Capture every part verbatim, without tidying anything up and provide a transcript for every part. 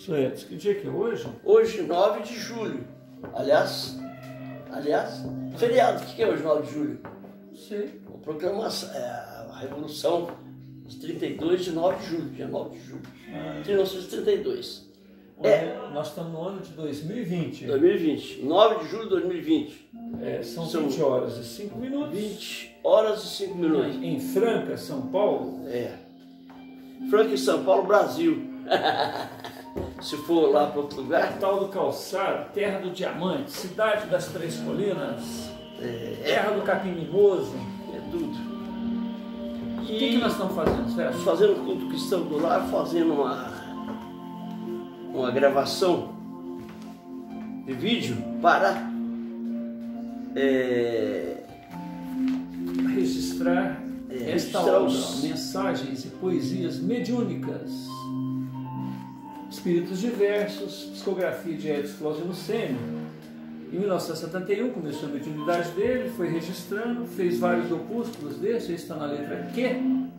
Certo. Que dia que é hoje? Hoje, nove de julho. Aliás, aliás, feriado. O que é hoje, nove de julho? Não sei. A proclamação, é a Revolução de trinta e dois de nove de julho, dia nove de julho, Ah. de mil novecentos e trinta e dois. É. Nós estamos no ano de dois mil e vinte. dois mil e vinte. nove de julho de dois mil e vinte. É, são, São vinte horas e cinco minutos. vinte horas e cinco minutos. Em Franca, São Paulo. É. Franca e São Paulo, Brasil. Se for lá para outro lugar. Capital do calçado, terra do diamante, cidade das três colinas, É, terra do capim mimoso. é tudo. O que, que nós estamos fazendo, Sérgio? Fazendo culto cristão do lar, fazendo uma, uma gravação de vídeo para é, Registrar É, esta registrar obra, os- mensagens e poesias mediúnicas, espíritos diversos, psicografia de Edson Flávio Lucênio. Em mil novecentos e setenta e um começou a mediunidade dele, foi registrando, fez vários opúsculos desse, esse está na letra Q,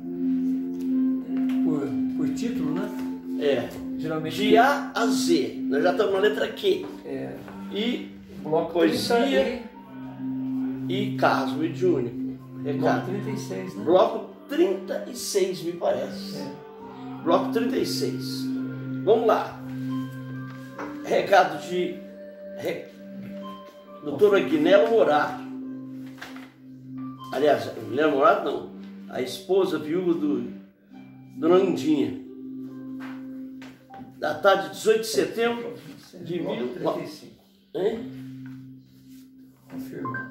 por, por título, né? é, Geralmente de A a Z. Nós já estamos na letra Q. é, E bloco Poesia. trinta e caso mediúnico. e bloco Recado. trinta e seis, né? Bloco trinta e seis, me parece. É. Bloco trinta e seis. Vamos lá. Recado de re... doutora Guinela Morato. Aliás, Guinela Morato não. A esposa viúva do Dona Lindinha. Datado de dezoito de setembro de Bloco mil... trinta e cinco. Hein? Confirma.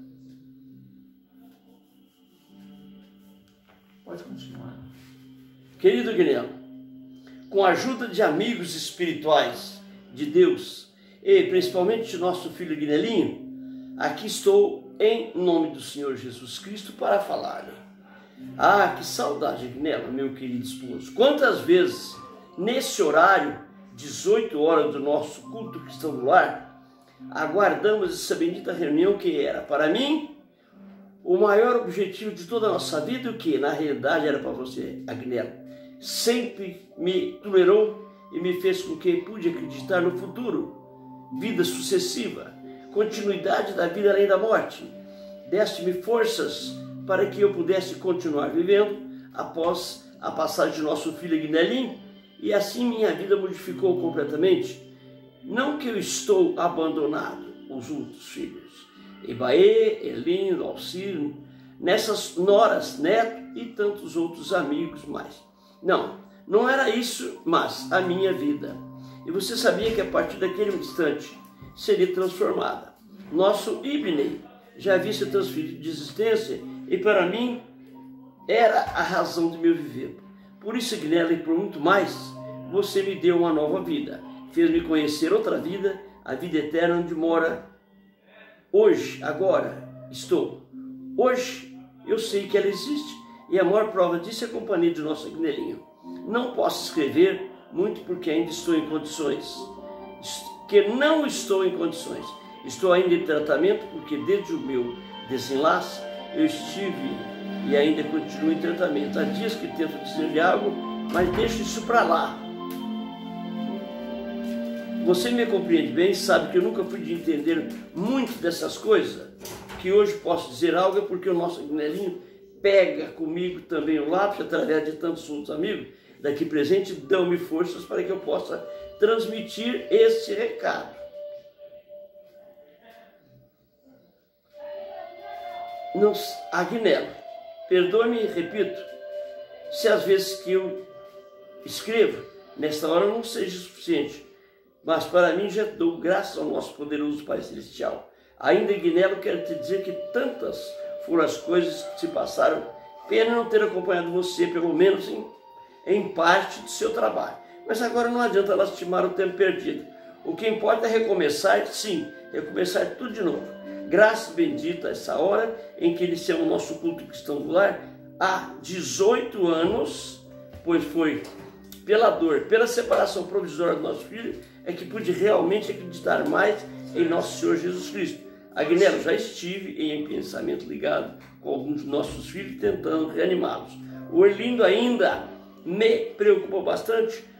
Pode continuar. Querido Guinela, com a ajuda de amigos espirituais de Deus e principalmente de nosso filho Guinelinho, aqui estou em nome do Senhor Jesus Cristo para falar-lhe. Ah, que saudade, Guinela, meu querido esposo. Quantas vezes, nesse horário, dezoito horas do nosso culto cristão do lar, aguardamos essa bendita reunião que era, para mim, o maior objetivo de toda a nossa vida, o que na realidade era para você, Agnella. Sempre me tolerou e me fez com que pude acreditar no futuro, vida sucessiva, continuidade da vida além da morte. Deste-me forças para que eu pudesse continuar vivendo após a passagem de nosso filho Guinelinho, e assim minha vida modificou completamente. Não que eu estou abandonado, os outros filhos, Ibaê, Elinho, Alcino, nessas noras, neto e tantos outros amigos mais. Não, não era isso, mas a minha vida. E você sabia que a partir daquele instante seria transformada. Nosso Ibnei já havia se transferido de existência e para mim era a razão do meu viver. Por isso, Guilherme, e por muito mais, você me deu uma nova vida. Fez-me conhecer outra vida, a vida eterna onde mora hoje, agora, estou. Hoje eu sei que ela existe e a maior prova disso é a companhia de nosso Guinelinho. Não posso escrever muito porque ainda estou em condições, que não estou em condições. Estou ainda em tratamento porque desde o meu desenlace eu estive e ainda continuo em tratamento. Há dias que tento dizer-lhe algo, mas deixo isso para lá. Você me compreende bem, sabe que eu nunca fui de entender muito dessas coisas, que hoje posso dizer algo é porque o nosso Guinelinho pega comigo também o lápis, através de tantos outros amigos daqui presente, dão-me forças para que eu possa transmitir esse recado. Não, Agnella, perdoe-me e repito, se às vezes que eu escrevo, nesta hora não seja suficiente, mas para mim já dou graças ao nosso poderoso Pai Celestial. Ainda, Guinela, quero te dizer que tantas foram as coisas que se passaram, pena não ter acompanhado você, pelo menos em, em parte do seu trabalho. Mas agora não adianta lastimar o tempo perdido. O que importa é recomeçar, sim, recomeçar tudo de novo. Graças bendita a essa hora em que iniciamos o nosso culto cristão do lar, há dezoito anos, pois foi pela dor, pela separação provisória do nosso filho, é que pude realmente acreditar mais em nosso Senhor Jesus Cristo. Agnella, já estive em pensamento ligado com alguns de nossos filhos, tentando reanimá-los. O Orlindo ainda me preocupa bastante,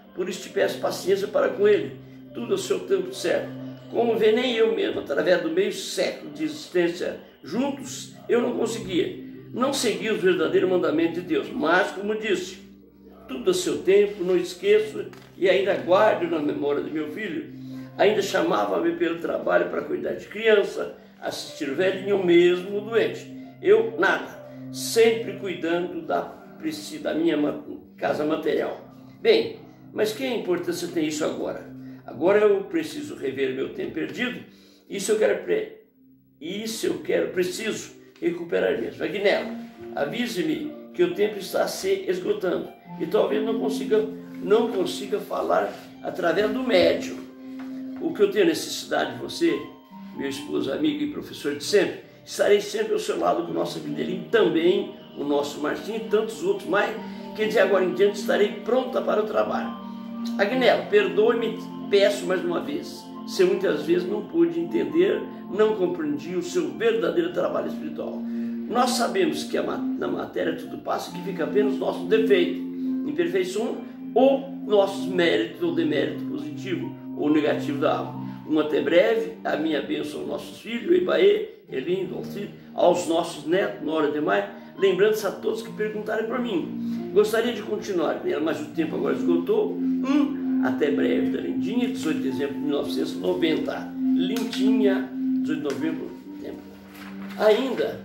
por isso te peço paciência para com ele, tudo ao seu tempo certo. Como vê, nem eu mesmo, através do meio século de existência juntos, eu não conseguia, não seguir os verdadeiros mandamentos de Deus, mas, como disse, tudo a seu tempo, não esqueço e ainda guardo na memória de meu filho. Ainda chamava-me pelo trabalho para cuidar de criança, assistir o velhinho mesmo doente. Eu, nada, sempre cuidando da, da minha casa material. Bem, mas que importância tem isso agora? Agora eu preciso rever meu tempo perdido. Isso eu quero, isso eu quero, preciso recuperar mesmo. Agnello, avise-me que o tempo está se esgotando e talvez não consiga, não consiga falar através do médium. O que eu tenho necessidade de você, meu esposo, amigo e professor de sempre, estarei sempre ao seu lado com o nosso Agnellinho, também o nosso Marcinho e tantos outros mais, que de agora em diante estarei pronta para o trabalho. Agnello, perdoe-me, peço mais uma vez, se eu muitas vezes não pude entender, não compreendi o seu verdadeiro trabalho espiritual. Nós sabemos que a, na matéria tudo passa, que fica apenas nosso defeito, imperfeição ou nossos méritos ou demérito positivo ou negativo da alma. Um até breve, a minha bênção aos nossos filhos, Ibaê, Elindo, Alcir, aos nossos netos, Nora demais, lembrando-se a todos que perguntarem para mim. Gostaria de continuar, mas o tempo agora esgotou. Um até breve da Lindinha, dezoito de dezembro de mil novecentos e noventa. Lindinha, dezoito de novembro. Tempo. Ainda.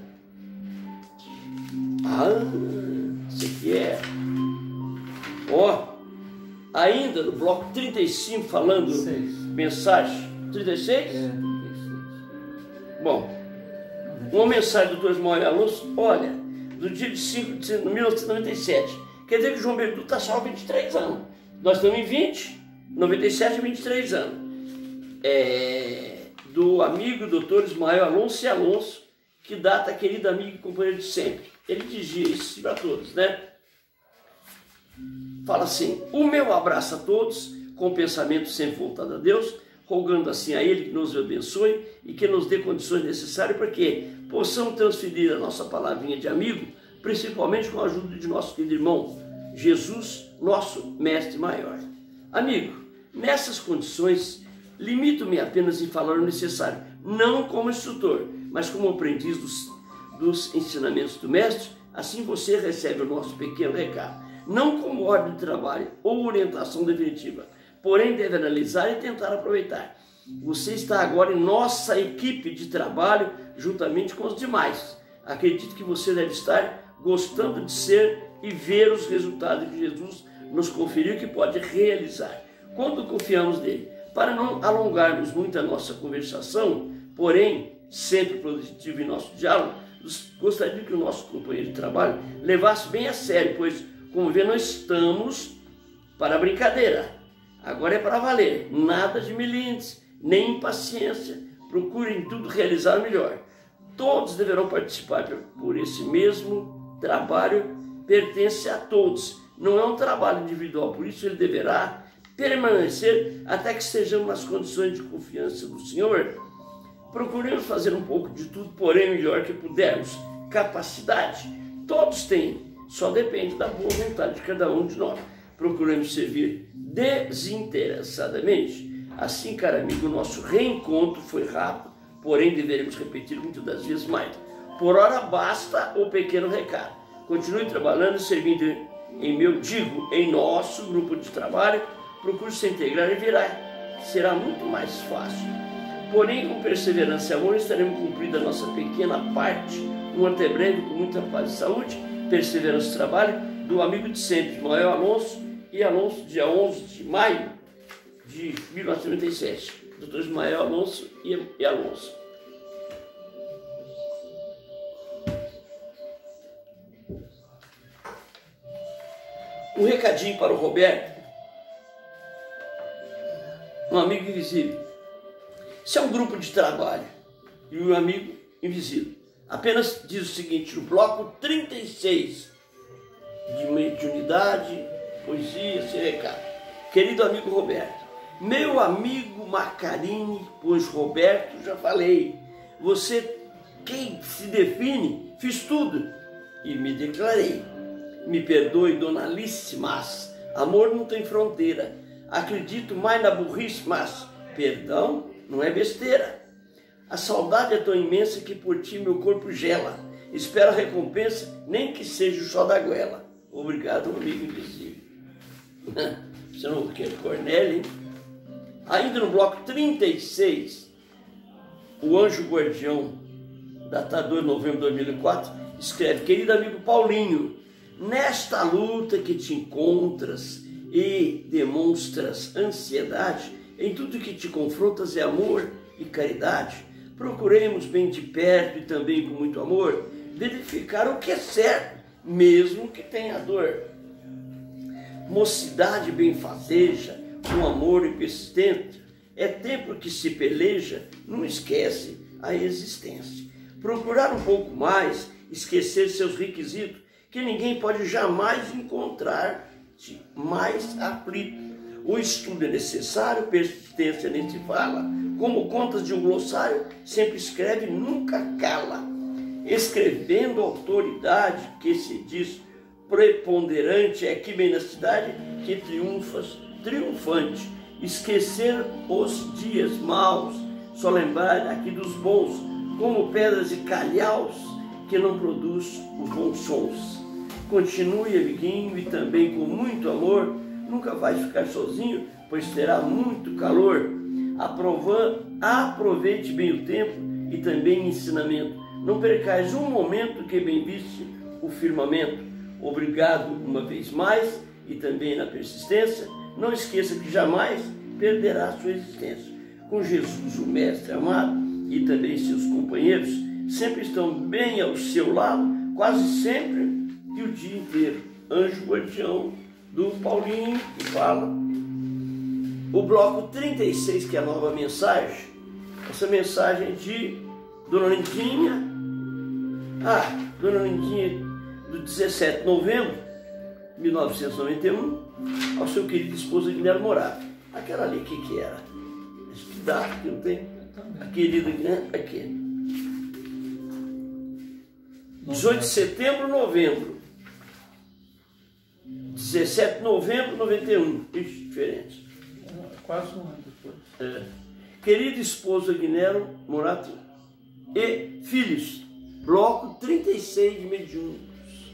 Ah, isso aqui é. Ó, ainda no bloco trinta e cinco, falando Seis. Mensagem. trinta e seis? É, trinta e seis. Bom, uma mensagem do doutor Ismael Alonso, olha, do dia de cinco de mil novecentos e noventa e sete. Quer dizer que o João Berdu está só há vinte e três anos. Nós estamos em vinte, noventa e sete, vinte e três anos. É, do amigo doutor Ismael Alonso e Alonso, que data, querido amigo e companheiro de sempre. Ele dizia isso para todos, né? Fala assim: o meu abraço a todos, com o pensamento sempre voltado a Deus, rogando assim a Ele que nos abençoe e que nos dê condições necessárias para que possamos transferir a nossa palavrinha de amigo, principalmente com a ajuda de nosso querido irmão Jesus, nosso mestre maior. Amigo, nessas condições, limito-me apenas em falar o necessário, não como instrutor, mas como aprendiz dos, dos ensinamentos do mestre. Assim você recebe o nosso pequeno recado, não como ordem de trabalho ou orientação definitiva, porém deve analisar e tentar aproveitar. Você está agora em nossa equipe de trabalho, juntamente com os demais. Acredito que você deve estar gostando de ser e ver os resultados que Jesus nos conferiu que pode realizar, quando confiamos nele. Para não alongarmos muito a nossa conversação, porém, sempre produtivo em nosso diálogo, gostaria que o nosso companheiro de trabalho levasse bem a sério, pois, como vê, nós estamos para brincadeira. Agora é para valer, nada de milindres, nem impaciência. Procurem tudo realizar melhor. Todos deverão participar por esse mesmo trabalho, pertence a todos. Não é um trabalho individual, por isso ele deverá permanecer até que estejamos nas condições de confiança do Senhor. Procuremos fazer um pouco de tudo, porém melhor que pudermos. Capacidade, todos têm, só depende da boa vontade de cada um de nós. Procuremos servir desinteressadamente. Assim, caro amigo, o nosso reencontro foi rápido, porém deveremos repetir muitas das vezes mais. Por hora basta o pequeno recado. Continue trabalhando e servindo em meu, digo, em nosso grupo de trabalho. Procure se integrar e virá. Será muito mais fácil. Porém, com perseverança e amor, estaremos cumprindo a nossa pequena parte. Um até breve, com muita paz e saúde. Perseverança e trabalho do amigo de sempre, Ismael Alonso e Alonso, dia onze de maio de mil novecentos e noventa e sete. doutor Ismael Alonso e, e Alonso. Um recadinho para o Roberto, um amigo invisível. Isso é um grupo de trabalho e um amigo invisível. Apenas diz o seguinte, no bloco trinta e seis de mediunidade, poesia, esse recado. Querido amigo Roberto, meu amigo Macarini, pois Roberto, já falei, você, quem se define, fiz tudo e me declarei. Me perdoe, dona Alice, mas Amor não tem fronteira. Acredito mais na burrice, mas perdão não é besteira. A saudade é tão imensa que por ti meu corpo gela. Espero a recompensa, nem que seja o chó da goela. Obrigado, amigo invisível. Você não quer Cornélio, hein? Ainda no bloco trinta e seis, o anjo guardião, datado dois de novembro de dois mil e quatro, escreve: querido amigo Paulinho, nesta luta que te encontras e demonstras ansiedade, em tudo que te confrontas é amor e caridade. Procuremos bem de perto e também com muito amor verificar o que é certo, mesmo que tenha dor. Mocidade benfazeja, com amor e persistente, é tempo que se peleja, não esquece a existência. Procurar um pouco mais, esquecer seus requisitos, que ninguém pode jamais encontrar-te mais aflito. O estudo é necessário, persistência nem se fala. Como contas de um glossário, sempre escreve, nunca cala. Escrevendo autoridade, que se diz preponderante, é aqui bem na cidade que triunfas, triunfante. Esquecer os dias maus, só lembrar aqui dos bons, como pedras e calhaus que não produz os bons sons. Continue, amiguinho, e também com muito amor, nunca vai ficar sozinho, pois terá muito calor. Aprova, aproveite bem o tempo e também ensinamento. Não percais um momento que bem viste o firmamento. Obrigado uma vez mais e também na persistência. Não esqueça que jamais perderá a sua existência. Com Jesus, o Mestre amado, e também seus companheiros, sempre estão bem ao seu lado, quase sempre e o dia inteiro. Anjo guardião do Paulinho, que fala. O bloco trinta e seis, que é a nova mensagem, essa mensagem de Dona Lindinha, ah, Dona Lindinha, do dezessete de novembro de mil novecentos e noventa e um, ao seu querido esposo Guilherme Morato. Aquela ali, o que que era? Acho que dá, que não tem? A querida Guilherme, aqui. dezoito de setembro, novembro. dezessete de novembro de noventa e um. Ixi, diferente. Quase um ano depois. É. Querido esposo Guilherme Morato e filhos, bloco trinta e seis de mediúnicos.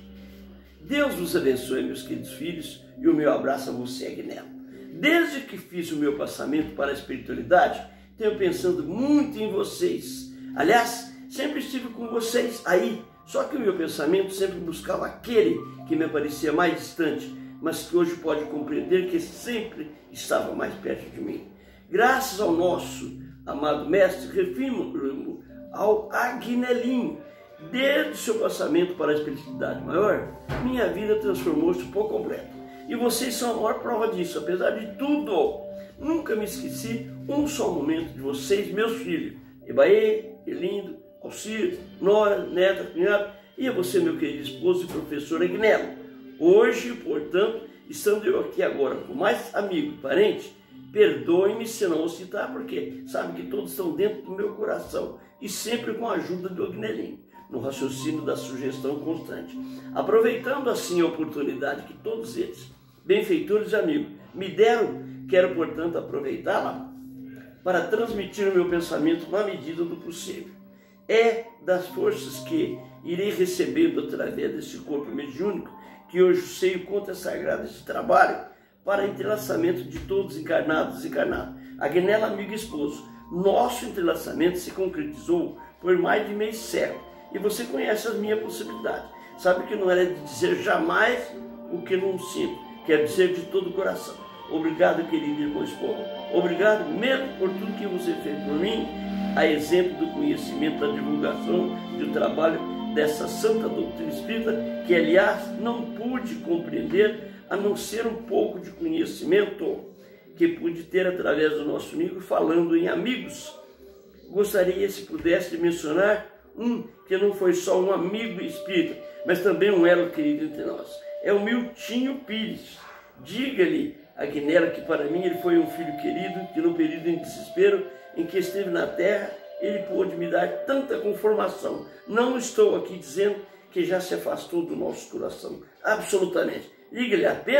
Deus vos abençoe, meus queridos filhos, e o meu abraço a você, Guilherme. Desde que fiz o meu passamento para a espiritualidade, tenho pensando muito em vocês. Aliás, sempre estive com vocês aí, só que o meu pensamento sempre buscava aquele que me parecia mais distante, mas que hoje pode compreender que sempre estava mais perto de mim. Graças ao nosso amado mestre, refiro ao Agnelinho, desde o seu passamento para a espiritualidade maior, minha vida transformou-se por completo. E vocês são a maior prova disso. Apesar de tudo, nunca me esqueci um só momento de vocês, meus filhos. Ebaê, Elindo, Alcir, Nora, Neta, Cunhado, e a você, meu querido esposo e professor Agnello. Hoje, portanto, estando eu aqui agora com mais amigo e parente, perdoe-me se não o citar, porque sabe que todos estão dentro do meu coração e sempre com a ajuda do Agnelinho, no raciocínio da sugestão constante. Aproveitando assim a oportunidade que todos eles, benfeitores e amigos, me deram, quero, portanto, aproveitá-la para transmitir o meu pensamento na medida do possível. É das forças que irei recebendo através desse corpo mediúnico que hoje sei o quanto é sagrado esse trabalho para entrelaçamento de todos encarnados e desencarnados. Agnello, amigo e esposo, nosso entrelaçamento se concretizou por mais de meio século e você conhece as minhas possibilidades. Sabe que não era de dizer jamais o que não sinto, quer dizer de todo o coração. Obrigado, querido irmão esposo. Obrigado mesmo por tudo que você fez por mim, a exemplo do conhecimento, da divulgação do trabalho dessa santa doutrina espírita, que aliás não pude compreender a não ser um pouco de conhecimento que pude ter através do nosso amigo, falando em amigos. Gostaria, se pudesse, de mencionar um que não foi só um amigo espírita, mas também um elo querido entre nós. É o Miltinho Pires. Diga-lhe a Agnello que para mim ele foi um filho querido, que no período de desespero em que esteve na terra, ele pôde me dar tanta conformação. Não estou aqui dizendo que já se afastou do nosso coração, absolutamente. Diga-lhe apenas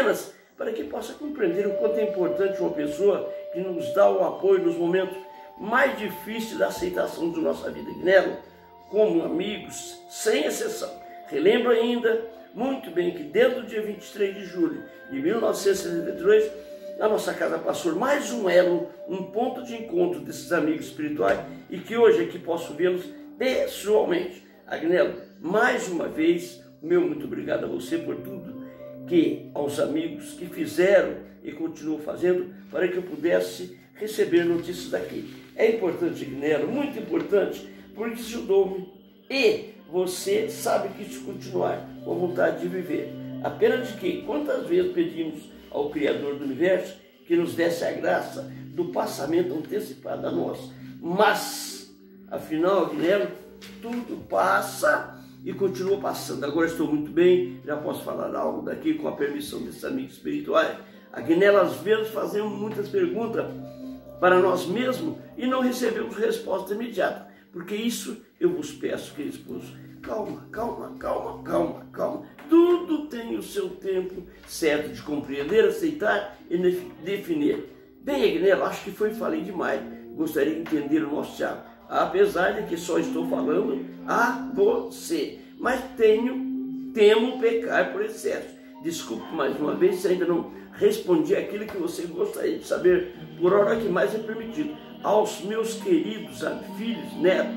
para que possa compreender o quanto é importante uma pessoa que nos dá o apoio nos momentos mais difíceis da aceitação de nossa vida. Guinelo, como amigos, sem exceção. Relembro ainda muito bem que desde o dia vinte e três de julho de mil novecentos e setenta e dois, a nossa casa passou mais um elo, um ponto de encontro desses amigos espirituais, e que hoje aqui posso vê-los pessoalmente. Agnello, mais uma vez, meu muito obrigado a você por tudo que aos amigos que fizeram e continuam fazendo para que eu pudesse receber notícias daqui. É importante, Agnello, muito importante, porque isso ajudou-me. E você sabe que isso continuar com a vontade de viver. Apenas de que, quantas vezes pedimos ao Criador do Universo que nos desse a graça do passamento antecipado a nós. Mas, afinal, Agnello, tudo passa e continua passando. Agora estou muito bem, já posso falar algo daqui com a permissão desses amigos espirituais. Agnello, às vezes fazemos muitas perguntas para nós mesmos e não recebemos resposta imediata. Porque isso eu vos peço, querido esposo, calma, calma, calma, calma, calma. Tudo tem o seu tempo certo de compreender, aceitar e definir. Bem, Agnello, acho que foi falei demais. Gostaria de entender o nosso Tiago, apesar de que só estou falando a você. Mas tenho, temo pecar por excesso. Desculpe mais uma vez se ainda não respondi aquilo que você gostaria de saber por hora que mais é permitido. Aos meus queridos filhos, netos,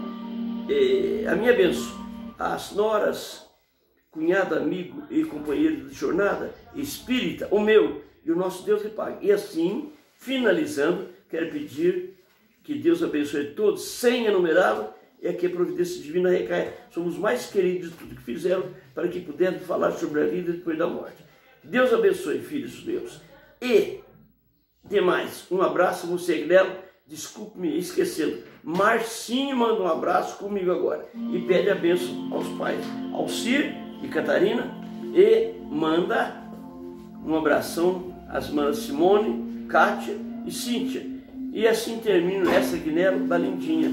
eh, a minha bênção, as noras, cunhado, amigo e companheiro de jornada, espírita, o meu e o nosso Deus lhe pague. E assim, finalizando, quero pedir que Deus abençoe todos, sem enumerá-lo, e que a providência divina recaia. Somos mais queridos de tudo que fizeram, para que pudermos falar sobre a vida depois da morte. Deus abençoe, filhos meus. E, demais, um abraço a você, Agnello. Desculpe-me esquecendo. Marcinho manda um abraço comigo agora e pede a bênção aos pais, Alcir e Catarina, e manda um abração às manas Simone, Kátia e Cíntia. E assim termino essa, Agnello, da Lindinha.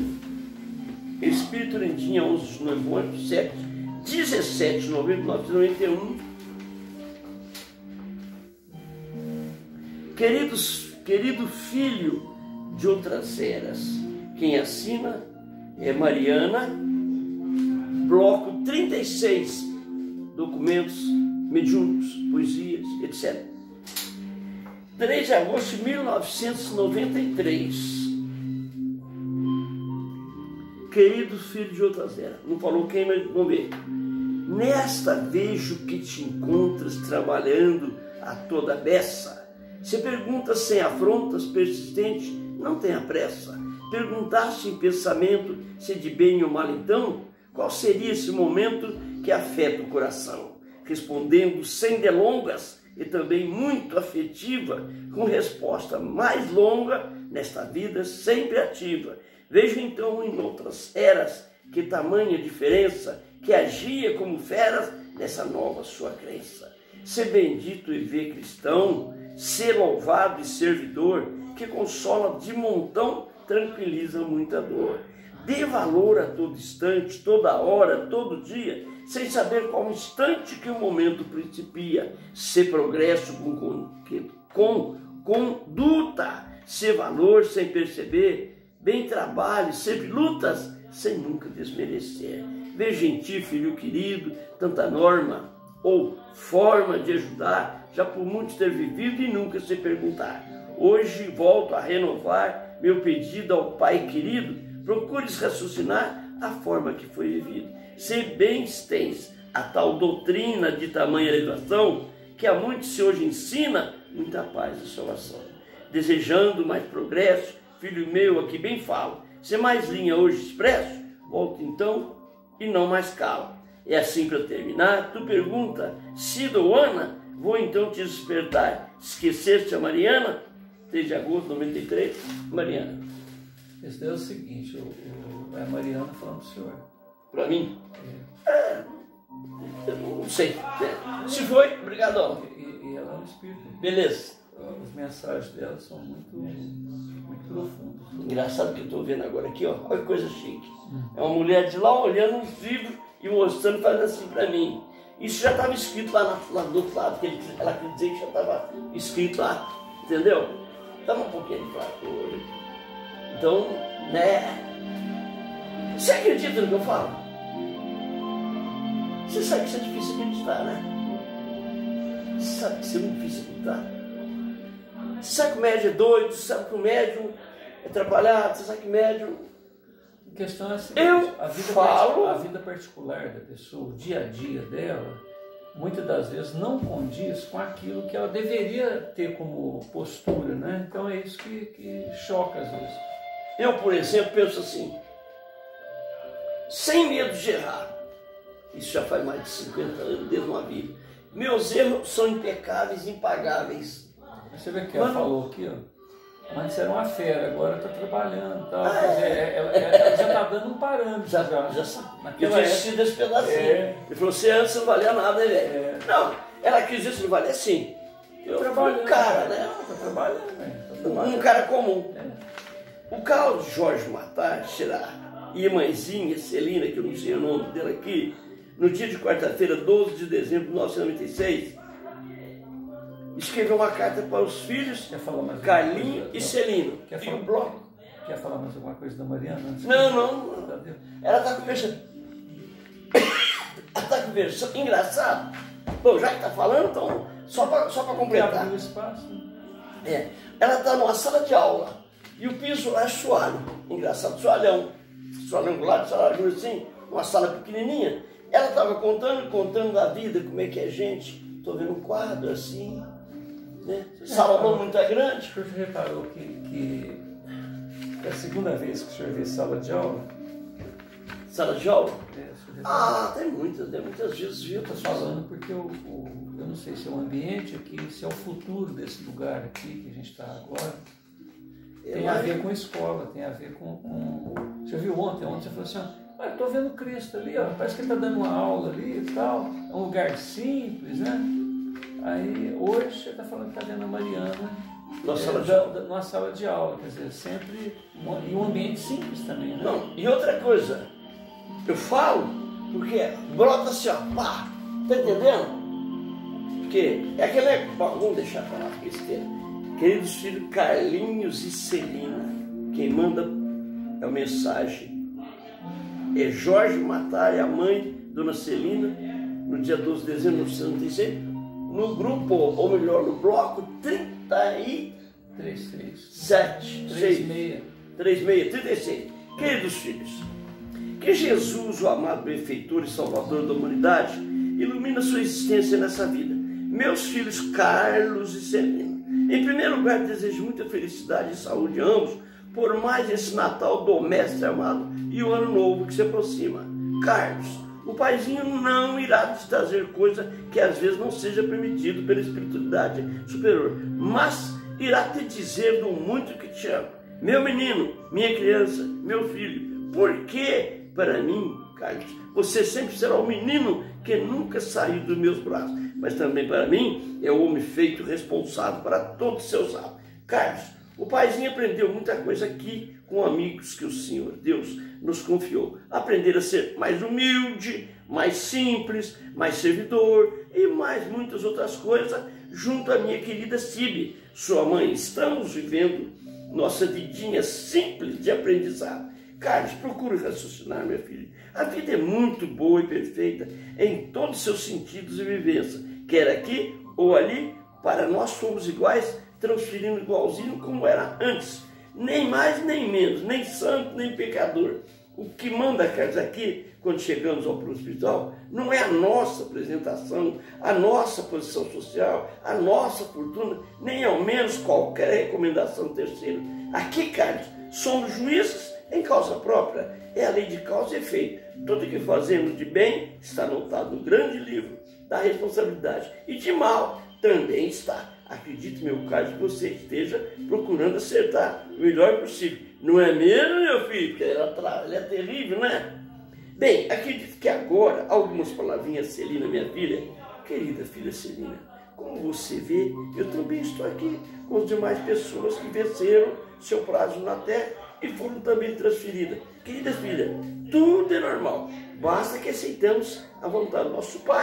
Espírito Lindinha, onze de novembro, dezessete de novembro de mil novecentos e noventa e um. Queridos, querido filho de outras eras, quem assina é Mariana, bloco trinta e seis, documentos, mediúnicos, poesias, etcétera. três de agosto de mil novecentos e noventa e três. Querido filho de outras eras, não falou quem, mas vamos ver. Nesta vejo que te encontras trabalhando a toda beça. Se perguntas sem afrontas, persistente, não tenha pressa. Perguntaste em pensamento se de bem ou mal então, qual seria esse momento que afeta o coração? Respondendo sem delongas e também muito afetiva, com resposta mais longa, nesta vida sempre ativa. Vejo então em outras eras que tamanha diferença, que agia como feras nessa nova sua crença. Ser bendito e ver cristão, ser louvado e servidor, que consola de montão, tranquiliza muita dor. Dê valor a todo instante, toda hora, todo dia, sem saber qual instante que o momento principia. Ser progresso com, com, com conduta, ser valor sem perceber, bem trabalho, sempre lutas, sem nunca desmerecer. Veja em ti, filho querido, tanta norma ou forma de ajudar, já por muitos ter vivido e nunca se perguntar. Hoje volto a renovar meu pedido ao Pai querido, procures raciocinar a forma que foi vivida. Se bens tens a tal doutrina de tamanha elevação, que a muitos se hoje ensina, muita paz e salvação. Desejando mais progresso, filho meu, aqui bem falo, se mais linha hoje expresso, volto então e não mais calo. É assim para terminar, tu pergunta, Cida ou Ana, vou então te despertar. Esqueceste a Mariana? três de agosto de noventa e três, Mariana. Esse é o seguinte, o, o, é a Mariana falando para o senhor. Para mim? É. É, eu não sei. É. Se foi, obrigado. E, e ela é um espírito. Beleza. As mensagens dela são muito, muito profundas. Engraçado que eu estou vendo agora aqui, ó. Olha que coisa chique. Hum. É uma mulher de lá olhando os livros e mostrando, fazendo assim para mim. Isso já estava escrito lá, na, lá do outro lado, que ele, ela queria dizer que já estava escrito lá, entendeu? Estava um pouquinho fraco hoje. Então, né? Você acredita no que eu falo? Você sabe que isso é difícil acreditar, né? Você sabe que isso é muito difícil acreditar. Você sabe que o médium é doido, você sabe que o médium é atrapalhado, você sabe que o médium... A questão é a seguinte, eu a vida, falo... a vida particular da pessoa, o dia a dia dela, muitas das vezes não condiz com aquilo que ela deveria ter como postura, né? Então é isso que, que choca às vezes. Eu, por exemplo, penso assim, sem medo de errar. Isso já faz mais de cinquenta anos, desde uma vida. Meus erros são impecáveis, impagáveis. Você vê que ela falou aqui, ó. Antes era uma fera, agora está trabalhando e tal. Ah, quer dizer, ela, ela já está dando um parâmetro. Já, já. já eu tinha assistido esse pedacinho. É. Ele falou, você antes não valia nada, né, velho? É. Não, ela quis dizer que não valia assim. Eu trabalho um cara, né? Está trabalhando, né? Tá trabalhando. Um cara comum. É. O Carlos Jorge Matar, será? E a mãezinha, Celina, que eu não sei o nome dela aqui, no dia de quarta-feira, doze de dezembro de mil novecentos e noventa e seis, escreveu uma carta para os filhos, Carlinho e Celino. Quer e falar, o bloco. Quer falar mais alguma coisa da Mariana? Não, não. não. Ela está conversando. Ela está conversando. Engraçado. Bom, já que está falando, então, só para só para completar. O espaço. É. Ela está numa sala de aula e o piso lá é soalho. Engraçado, soalhão. Soalhão do lado, soalhão assim, uma sala pequenininha. Ela estava contando, contando da vida, como é que é gente. Estou vendo um quadro assim. Né? Salão muito grande. O senhor reparou que, que é a segunda vez que o senhor vê sala de aula? Sala de aula? É, ah, tem muitas, tem muitas vezes. Viu? Estou falando porque o, o, eu não sei se é o ambiente aqui, se é o futuro desse lugar aqui que a gente está agora. Tem a ver com escola, tem a ver com... com... Você viu ontem, ontem você falou assim, ah, eu estou vendo Cristo ali, ó, parece que ele está dando uma aula ali e tal, é um lugar simples, né? Aí hoje você está falando que está vendo a Mariana numa, é, sala, de da, da, numa sala de aula, quer dizer, sempre e um ambiente simples também, né? Não, e outra coisa, eu falo porque brota assim, ó, pá, tá entendendo? Porque é aquele, bom, vamos deixar para lá, besteira. Queridos filhos Carlinhos e Celina, quem manda é a mensagem é Jorge Matar, a mãe, Dona Celina, no dia doze de dezembro de mil novecentos e noventa e seis, no grupo, ou melhor, no bloco trinta e sete, trinta e seis, trinta e seis, trinta e seis. Queridos filhos, que Jesus, o amado benfeitor e salvador da humanidade, ilumina a sua existência nessa vida. Meus filhos Carlos e Celina, em primeiro lugar, desejo muita felicidade e saúde a ambos, por mais esse Natal do Mestre amado e o Ano Novo que se aproxima. Carlos, o paizinho não irá te trazer coisa que às vezes não seja permitido pela espiritualidade superior, mas irá te dizer do muito que te amo. Meu menino, minha criança, meu filho, porque para mim, Carlos, você sempre será o menino que nunca saiu dos meus braços, mas também para mim é o homem feito responsável para todos os seus atos. Carlos, o paizinho aprendeu muita coisa aqui com amigos que o Senhor Deus nos confiou. Aprender a ser mais humilde, mais simples, mais servidor e mais muitas outras coisas junto à minha querida Cibe, sua mãe. Estamos vivendo nossa vidinha simples de aprendizado. Carlos, procure raciocinar, meu filho. A vida é muito boa e perfeita em todos os seus sentidos e vivência, quer aqui ou ali. Para nós somos iguais, transferindo igualzinho como era antes. Nem mais, nem menos, nem santo, nem pecador. O que manda, Carlos, aqui, quando chegamos ao plano espiritual, não é a nossa apresentação, a nossa posição social, a nossa fortuna, nem ao menos qualquer recomendação terceira. Aqui, Carlos, somos juízes em causa própria. É a lei de causa e efeito. Tudo que fazemos de bem está anotado no grande livro da responsabilidade. E de mal também está. Acredite, meu Carlos, que você esteja procurando acertar o melhor possível. Não é mesmo, meu filho? Porque ela, ela é terrível, né? Bem, acredito que agora, algumas palavrinhas, Celina, minha filha. Querida filha Celina, como você vê, eu também estou aqui com as demais pessoas que venceram seu prazo na Terra e foram também transferidas. Querida filha, tudo é normal. Basta que aceitamos a vontade do nosso Pai,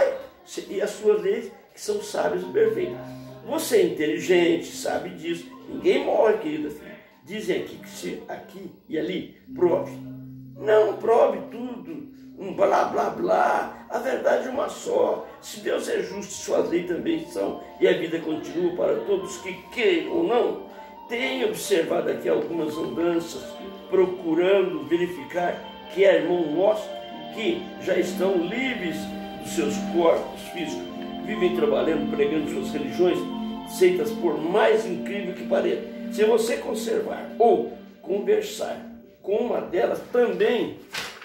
e as suas leis que são sábias e perfeitas. Você é inteligente, sabe disso. Ninguém morre, querida filha. Dizem aqui que se aqui e ali prove. Não prove tudo, um blá blá blá. A verdade é uma só. Se Deus é justo, suas leis também são, e a vida continua para todos que queiram ou não. Tenho observado aqui algumas andanças, procurando verificar que é irmão nosso que já estão livres dos seus corpos físicos, vivem trabalhando, pregando suas religiões, seitas, por mais incrível que pareça. Se você conservar ou conversar com uma delas, também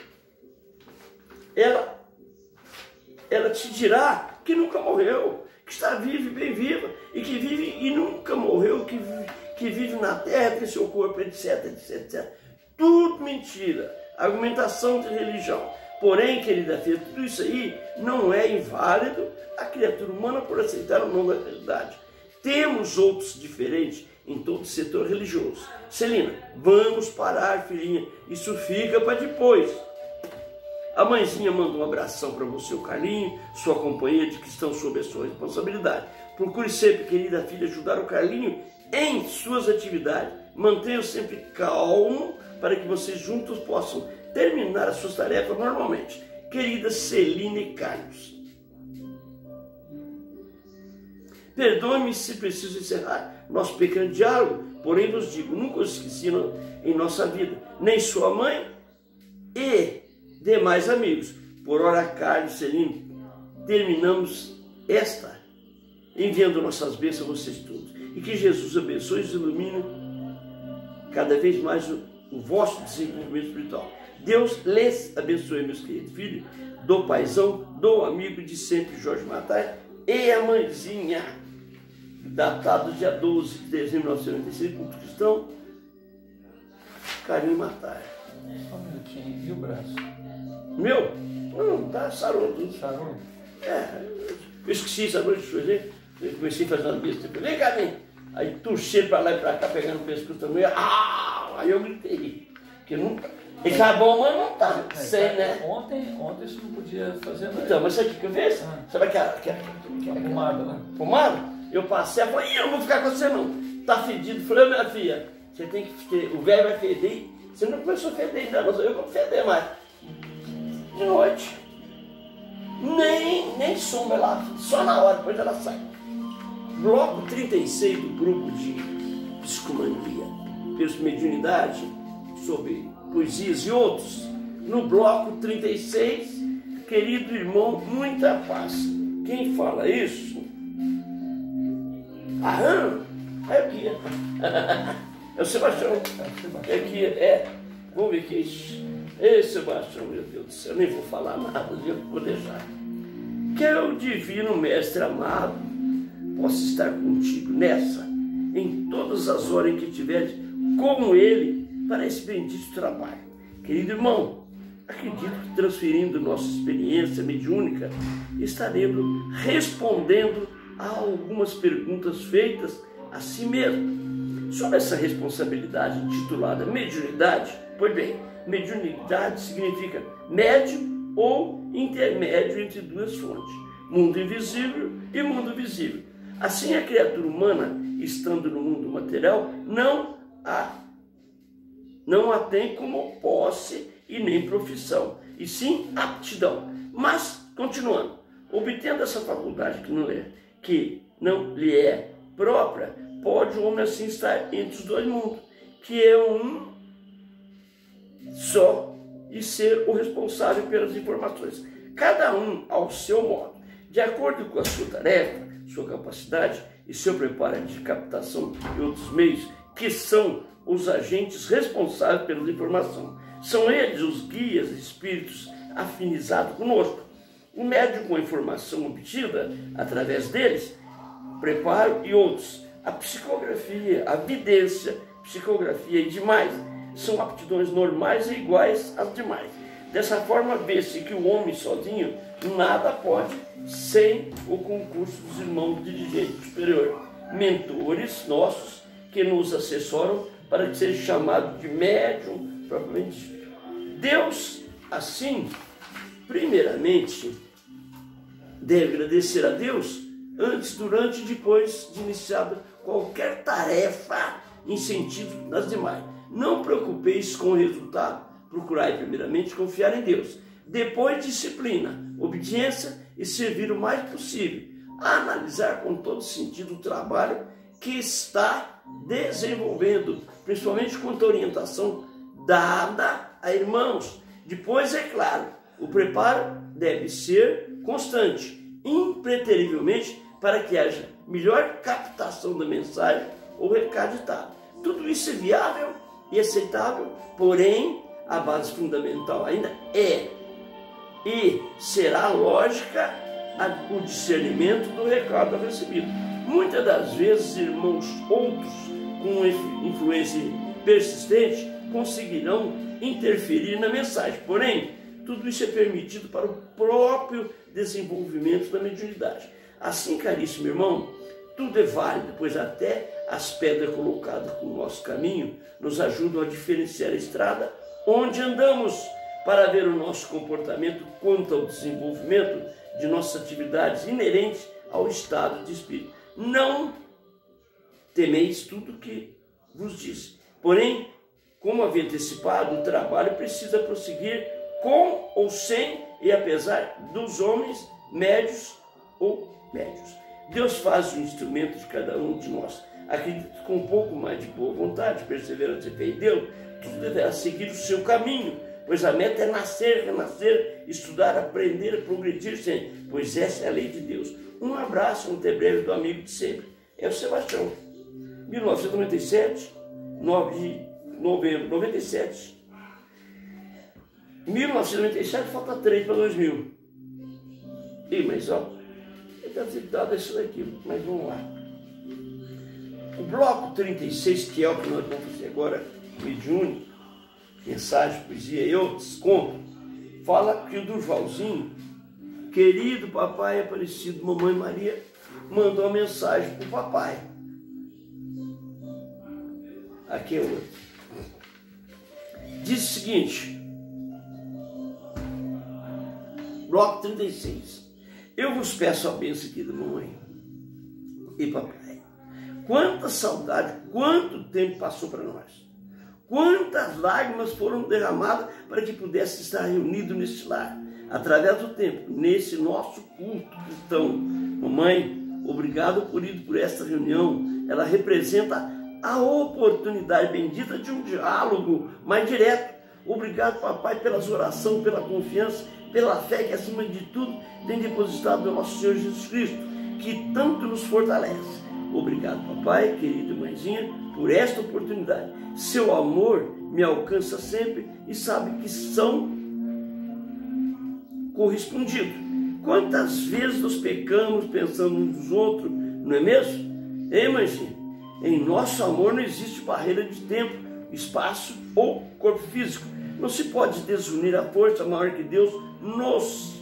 ela, ela te dirá que nunca morreu, que está viva e bem viva, e que vive e nunca morreu, que vive, que vive na terra, tem seu corpo, etc, etc, etcétera. Tudo mentira, argumentação de religião. Porém, querida filha, tudo isso aí não é inválido a criatura humana por aceitar o nome da realidade. Temos outros diferentes em todo o setor religioso. Celina, vamos parar, filhinha. Isso fica para depois. A mãezinha manda um abração para você, o Carlinho, sua companheira, de que estão sob a sua responsabilidade. Procure sempre, querida filha, ajudar o Carlinho em suas atividades. Mantenha-o sempre calmo para que vocês juntos possam terminar as suas tarefas normalmente. Querida Celina e Carlos, perdoe-me se preciso encerrar nosso pequeno diálogo, porém vos digo, nunca os esqueci em nossa vida, nem sua mãe e demais amigos. Por hora, Carlos e Celina, terminamos esta, enviando nossas bênçãos a vocês todos. E que Jesus abençoe e ilumine cada vez mais o, o vosso desenvolvimento espiritual. Deus lhes abençoe, meus queridos filhos, do paizão, do amigo de sempre, Jorge Matai, e a mãezinha, datado dia doze de dezembro de mil novecentos e noventa e seis, culto cristão, Carlinho Matai. Só um minutinho, e o braço? Meu? Não, tá sarou tudo. Sarou? É, eu esqueci essa noite de fazer, eu comecei a fazer uma besta, vem cá, vem. Aí torci para lá e para cá, pegando o pescoço também, ah, aí eu gritei, que nunca... E tá bom, mas não tá. É, Sei, tá, né? Ontem, ontem isso não podia fazer nada. Então, mas sabe o que eu fiz? Ah. Sabe aquela, aquela, Aquela pomada, né? pomada? Eu passei, eu falei, eu não vou ficar com você não. Tá fedido. Falei, minha filha, você tem que ter, o velho vai feder. Você não começou a feder ainda, não sou eu que vou feder mais. De noite. Nem, nem sombra lá, só na hora, depois ela sai. Bloco trinta e seis do grupo de psicomania, pelos mediunidade, sobre poesias e outros. No bloco trinta e seis, querido irmão, muita paz. Quem fala isso? Ah, é aqui. É o Sebastião. É aqui, é. Vamos ver que é isso. Ei, Sebastião, meu Deus do céu, nem vou falar nada, eu vou deixar. Que o divino mestre amado possa estar contigo nessa, em todas as horas em que estiveres com ele para esse bendito trabalho. Querido irmão, acredito que transferindo nossa experiência mediúnica, estaremos respondendo a algumas perguntas feitas a si mesmo. Sobre essa responsabilidade intitulada mediunidade, pois bem, mediunidade significa médium ou intermédio entre duas fontes, mundo invisível e mundo visível. Assim, a criatura humana, estando no mundo material, não a, não a tem como posse e nem profissão, e sim aptidão. Mas, continuando, obtendo essa faculdade que não, é, que não lhe é própria, pode o homem assim estar entre os dois mundos, que é um só, e ser o responsável pelas informações, cada um ao seu modo, de acordo com a sua tarefa, sua capacidade e seu preparo de captação e outros meios, que são os agentes responsáveis pela informação. São eles os guias espíritos afinizados conosco. O médium com a informação obtida através deles, preparo e outros, a psicografia, a vidência, psicografia e demais, são aptidões normais e iguais às demais. Dessa forma, vê-se que o homem sozinho nada pode sem o concurso dos irmãos dirigentes superiores, mentores nossos que nos assessoram para que seja chamado de médium propriamente dito. Deus, assim, primeiramente, deve agradecer a Deus antes, durante e depois de iniciada qualquer tarefa em sentido das demais. Não preocupeis com o resultado, procurai primeiramente confiar em Deus, depois disciplina, obediência e servir o mais possível, analisar com todo sentido o trabalho que está desenvolvendo, principalmente quanto à orientação dada a irmãos. Depois, é claro, o preparo deve ser constante, impreterivelmente, para que haja melhor captação da mensagem ou recado ditado. Tudo isso é viável e aceitável, porém, a base fundamental ainda é e será lógica o discernimento do recado recebido. Muitas das vezes, irmãos outros com influência persistente conseguirão interferir na mensagem, porém, tudo isso é permitido para o próprio desenvolvimento da mediunidade. Assim, caríssimo irmão, tudo é válido, pois até as pedras colocadas no nosso caminho nos ajudam a diferenciar a estrada onde andamos, para ver o nosso comportamento quanto ao desenvolvimento de nossas atividades inerentes ao estado de espírito. Não temeis tudo que vos disse. Porém, como havia antecipado, o trabalho precisa prosseguir com ou sem e apesar dos homens médios ou médios. Deus faz o instrumento de cada um de nós. Acredito que com um pouco mais de boa vontade, perseverança e fé em Deus, tudo deverá seguir o seu caminho, pois a meta é nascer, renascer, estudar, aprender, progredir sempre, pois essa é a lei de Deus. Um abraço, um até breve do amigo de sempre. É o Sebastião. mil novecentos e noventa e sete, nove de novembro de noventa e sete. mil novecentos e noventa e sete, falta três para dois mil. Ih, mas ó, ele deve ter dado isso daqui, mas vamos lá. O bloco trinta e seis, que é o que nós vamos fazer agora, mediúnico, mensagem, poesia e outros contos, fala que o Durvalzinho, querido papai Aparecido, mamãe Maria, mandou uma mensagem para o papai. Aqui é outro. Diz o seguinte, bloco trinta e seis. Eu vos peço a bênção aqui da mamãe e papai. Quanta saudade, quanto tempo passou para nós. Quantas lágrimas foram derramadas para que pudesse estar reunido neste lar, através do tempo, nesse nosso culto cristão. Mamãe, obrigado por ir por esta reunião. Ela representa a oportunidade bendita de um diálogo mais direto. Obrigado, papai, pelas orações, pela confiança, pela fé que, acima de tudo, tem depositado no nosso Senhor Jesus Cristo, que tanto nos fortalece. Obrigado, papai, querida mãezinha, por esta oportunidade. Seu amor me alcança sempre e sabe que são correspondidos. Quantas vezes nós pecamos pensando uns nos outros, não é mesmo? Hein, mãezinha? Em nosso amor não existe barreira de tempo, espaço ou corpo físico. Não se pode desunir a força maior que Deus nos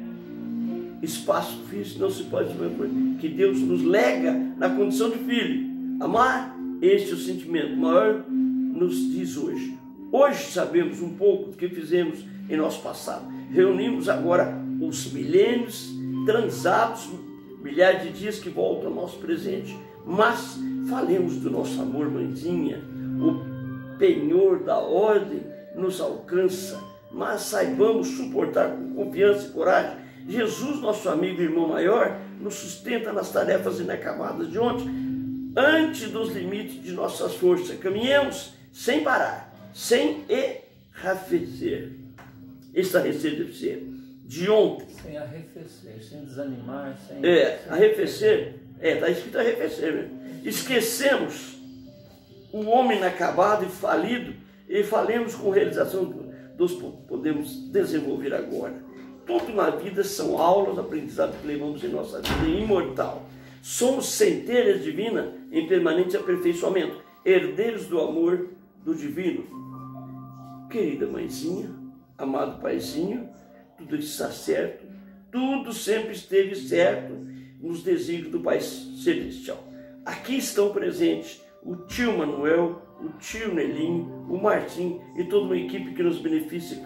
espaço físico, não se pode que Deus nos lega na condição de filho. Amar, este é o sentimento maior, nos diz hoje. Hoje sabemos um pouco do que fizemos em nosso passado. Reunimos agora os milênios transados, milhares de dias que voltam ao nosso presente. Mas falemos do nosso amor, mãezinha. O penhor da ordem nos alcança, mas saibamos suportar com confiança e coragem. Jesus, nosso amigo e irmão maior, nos sustenta nas tarefas inacabadas de ontem, antes dos limites de nossas forças. Caminhemos sem parar, sem arrefecer. Estarrecer deve ser de ontem. Sem arrefecer, sem desanimar, sem... É, arrefecer, é, está escrito arrefecer mesmo. Esquecemos o homem inacabado e falido e falemos com realização dos podemos desenvolver agora. Tudo na vida são aulas, aprendizado que levamos em nossa vida imortal. Somos centelhas divinas em permanente aperfeiçoamento, herdeiros do amor do divino. Querida mãezinha, amado paizinho, tudo está certo, tudo sempre esteve certo nos desígnios do Pai Celestial. Aqui estão presentes o tio Manuel, o tio Nelinho, o Martim e toda uma equipe que nos beneficia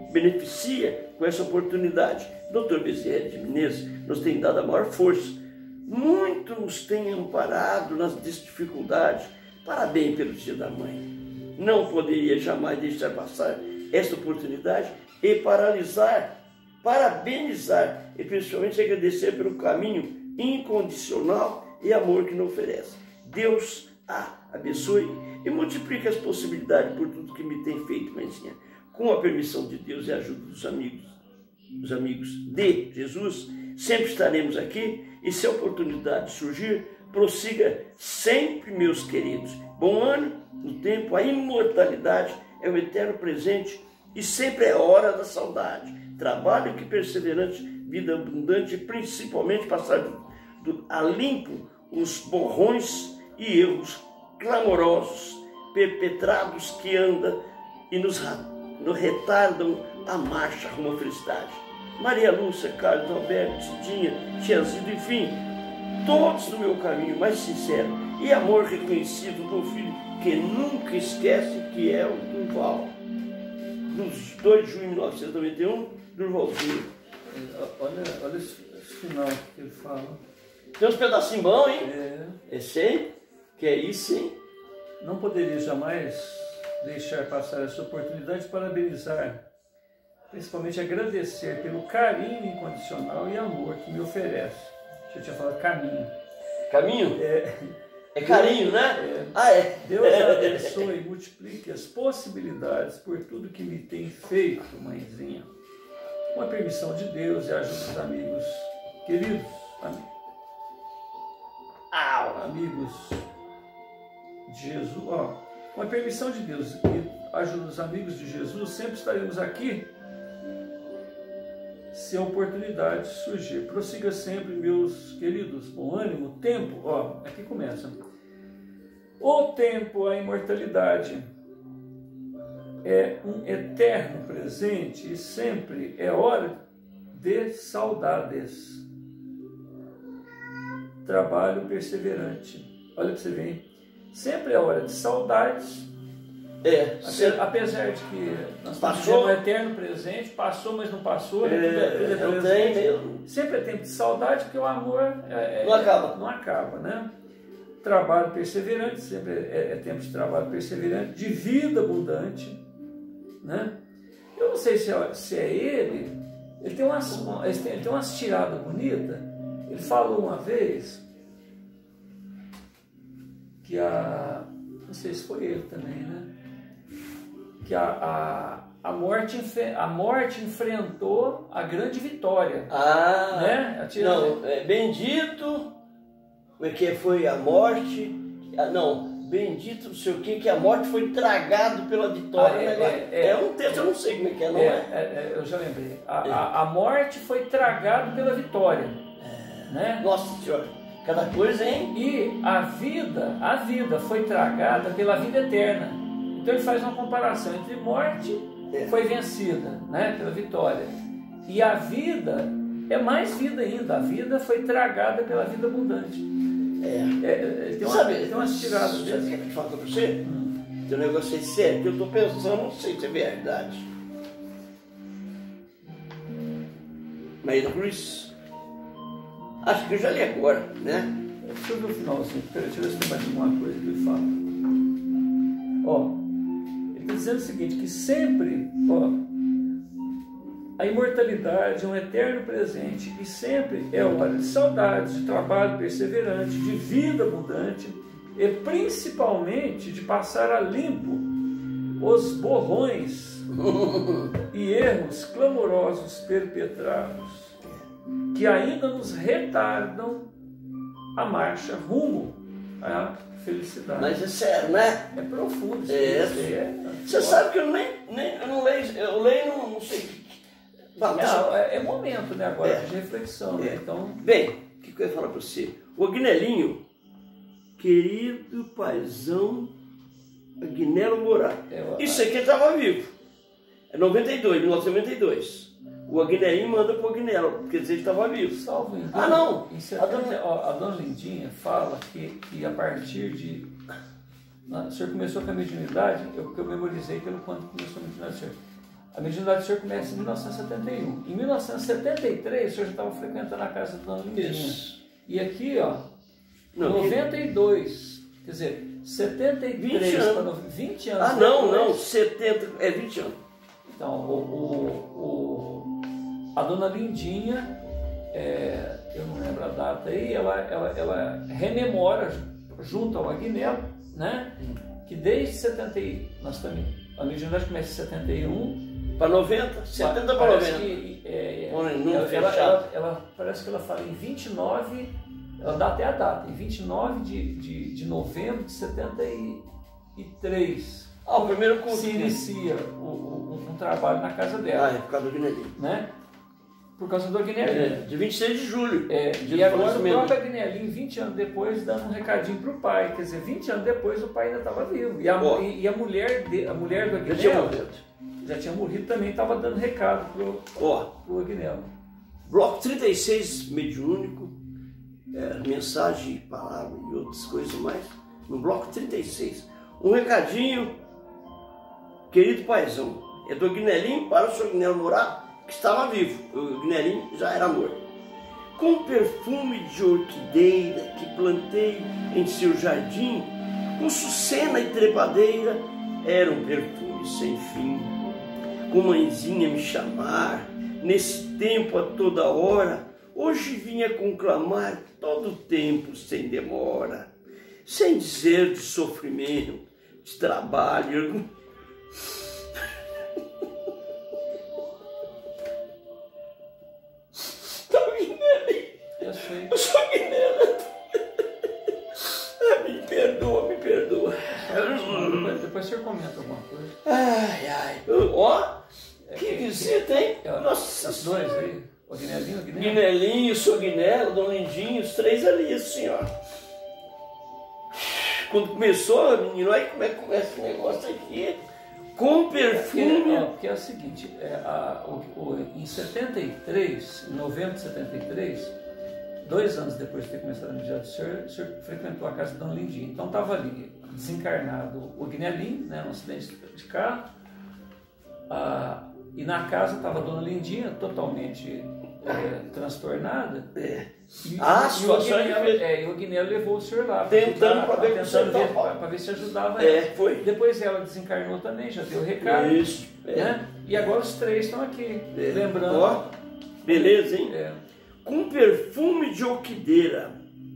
beneficia com essa oportunidade. doutor Bezerra de Menezes nos tem dado a maior força. Muito nos tem amparado nas dificuldades. Parabéns pelo Dia da Mãe. Não poderia jamais deixar passar esta oportunidade e paralisar, parabenizar e principalmente agradecer pelo caminho incondicional e amor que nos oferece. Deus a abençoe e multiplique as possibilidades por tudo que me tem feito, mãezinha. Com a permissão de Deus e a ajuda dos amigos, dos amigos de Jesus, sempre estaremos aqui e se a oportunidade surgir, prossiga sempre, meus queridos. Bom ano no tempo, a imortalidade é o eterno presente e sempre é hora da saudade. Trabalho que perseverante, vida abundante, principalmente passar do, do, a limpo os borrões e erros clamorosos, perpetrados que andam e nos, nos retardam a marcha rumo à felicidade. Maria Lúcia, Carlos Alberto, Cidinha, Tiazido, enfim, todos no meu caminho mais sincero e amor reconhecido do filho que nunca esquece que é o Durval. Dos dois de junho de mil novecentos e noventa e um, Durvalzinho. Olha, olha esse, esse final que ele fala. Tem uns pedacinhos bons, hein? É. Esse aí? Que é isso, hein? Não poderia jamais deixar passar essa oportunidade de parabenizar, principalmente agradecer pelo carinho incondicional e amor que me oferece. Eu tinha falado caminho. Caminho? É, é carinho, Deus, né? É, ah, é. Deus abençoe e multiplique as possibilidades por tudo que me tem feito, mãezinha. Com a permissão de Deus e a ajuda dos amigos queridos, am- amigos de Jesus, ó, com a permissão de Deus e a ajuda dos amigos de Jesus, sempre estaremos aqui se a oportunidade surgir. Prossiga sempre, meus queridos, bom ânimo, tempo, ó, aqui começa. O tempo, a imortalidade, é um eterno presente e sempre é hora de saudades. Trabalho perseverante. Olha para você ver, hein? Sempre é hora de saudades. É, Apesar, apesar de que nós passou no eterno presente, passou, mas não passou, né? É, tudo é, tudo é não presente. tem mesmo. Sempre é tempo de saudade, porque o amor é, Não acaba. Não acaba, né? Trabalho perseverante, sempre é, é tempo de trabalho perseverante, de vida abundante, né? Eu não sei se é, se é ele, ele tem umas, ele tem, ele tem umas tiradas bonitas. Ele falou uma vez que a, não sei se foi ele também, né? Que a, a, a, morte, a morte enfrentou a grande vitória. Ah, né? não, é, bendito, como é que foi a morte? Ah, não, bendito não sei o que, que a morte foi tragado pela vitória. Ah, é, né? é, é, é um texto, eu não sei como é que é, não é? é? é, é eu já lembrei. A, a, a morte foi tragada pela vitória. É. Né? Nossa Senhora, cada coisa, hein? E a vida, a vida foi tragada pela vida eterna. Então ele faz uma comparação entre morte, é. foi vencida, né, pela vitória, e a vida é mais vida ainda. A vida foi tragada pela vida abundante. É. É, tem, uma, sabe, tem umas tiradas sabe dessas. o que eu falo pra você? Hum. Tem um negócio aí sério que eu tô pensando, não sei se é verdade. Maria Cruz, acho que eu já li agora, né? Deixa eu ver o finalzinho, peraí, deixa eu ver se tem mais alguma coisa que ele fala. Ó, ele está dizendo o seguinte, que sempre, ó, a imortalidade é um eterno presente e sempre é hora de saudades, de trabalho perseverante, de vida abundante e principalmente de passar a limpo os borrões e erros clamorosos perpetrados que ainda nos retardam a marcha rumo à felicidade. Mas é sério, né? É profundo isso. É. É. Você sabe que eu nem, nem eu não leio, eu leio não, não sei. Vamos, Não, é, é momento, né, agora, É. de reflexão, né? É. Então, Bem, o que, que eu ia falar para você? O Agnelinho, querido paizão Agnello Moraes. eu, Isso aqui estava vivo. É noventa e dois, mil novecentos e noventa e dois. O Agnelinho manda para o Agnello, quer dizer, ele estava vivo. salvo engano, Ah, não. Em setenta, a, dona... Ó, a dona Lindinha fala que, que a partir de... O senhor começou com a mediunidade, eu, que eu memorizei pelo quando começou a mediunidade. A A mediunidade do senhor começa em mil novecentos e setenta e um. Em mil novecentos e setenta e três, o senhor já estava frequentando a casa do Dona Lindinha. Isso. E aqui, ó, Não, noventa e dois, que... quer dizer, setenta e três vinte anos. para vinte anos. Ah, não, depois, não, setenta, é vinte anos. Então, o, o, o, a Dona Lindinha, é, eu não lembro a data aí, ela, ela, ela rememora junto ao Agnello, né? Que desde setenta, nós estamos, a mediunidade começa em setenta e um para noventa, setenta para noventa. Que, é, Bom, ela, ela, ela, ela parece que ela fala em vinte e nove, ela dá até a data, em vinte e nove de, de, de novembro de setenta e três. Ah, o primeiro curso se inicia o, o, um, um trabalho na casa dela. Ah, é por causa do Agnelinho. Né? Por causa do Agnelinho. É, de vinte e seis de julho. É, e agora o próprio Agnelinho, vinte anos depois, dando um recadinho para o pai. Quer dizer, vinte anos depois o pai ainda estava vivo. E a, e, e a, mulher, de, a mulher do Agnello já tinha morrido, já tinha morrido também, estava dando recado para o Agnello. Bloco trinta e seis, mediúnico, é, mensagem, palavra e outras coisas mais. No bloco trinta e seis, um recadinho, querido paizão, é do Agnelinho para o seu Agnello Morato, que estava vivo. O Agnelinho já era morto. Com perfume de orquideira que plantei em seu jardim, com sucena e trepadeira, era um perfume sem fim. Com mãezinha me chamar, nesse tempo a toda hora, hoje vinha conclamar todo o tempo sem demora, sem dizer de sofrimento, de trabalho. Eu sei. Eu sou Agnello. Me perdoa, me perdoa. Depois, depois você comenta alguma coisa. Ai, ai. Ó, oh, que visita, hein? É, Nossa. Os dois aí. O Agnelinho, o Agnello. Agnelinho, o seu Agnello, Dona Lindinha, os três ali, assim, ó. Quando começou, menino, aí como é que começa esse negócio aqui? Com perfume. É, porque, é, porque é o seguinte, é, a, o, o, em setenta e três, em novembro de setenta e três, dois anos depois de ter começado a mediunidade do senhor, o senhor frequentou a casa da Dona Lindinha. Então estava ali, desencarnado o Agnelinho, né, um acidente de carro, a, e na casa estava a Dona Lindinha, totalmente é, transtornada. É. E, ah, e, o Agnello, é, e o Agnello levou o senhor lá tentando para ver, ver, ver se ajudava é, ela. Foi. Depois ela desencarnou também, já deu recado. Isso. É. Né? E agora os três estão aqui, é. lembrando. Ó, beleza, hein? É. Com perfume de orquideira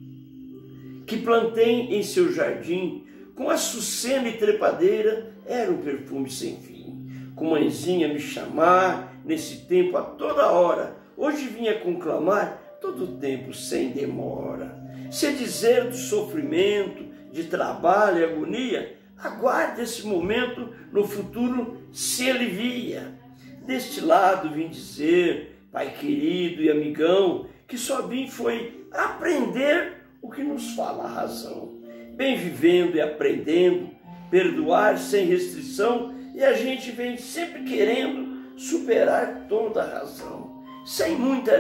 que plantei em seu jardim, com açucena e trepadeira, era um perfume sem fim. Com mãezinha me chamar, nesse tempo a toda hora, hoje vinha conclamar, todo o tempo sem demora. Se dizer do sofrimento, de trabalho e agonia, aguarde esse momento, no futuro se alivia. Deste lado vim dizer, pai querido e amigão, que só vim foi aprender o que nos fala a razão. Bem vivendo e aprendendo, perdoar sem restrição, e a gente vem sempre querendo superar toda a razão. Sem muita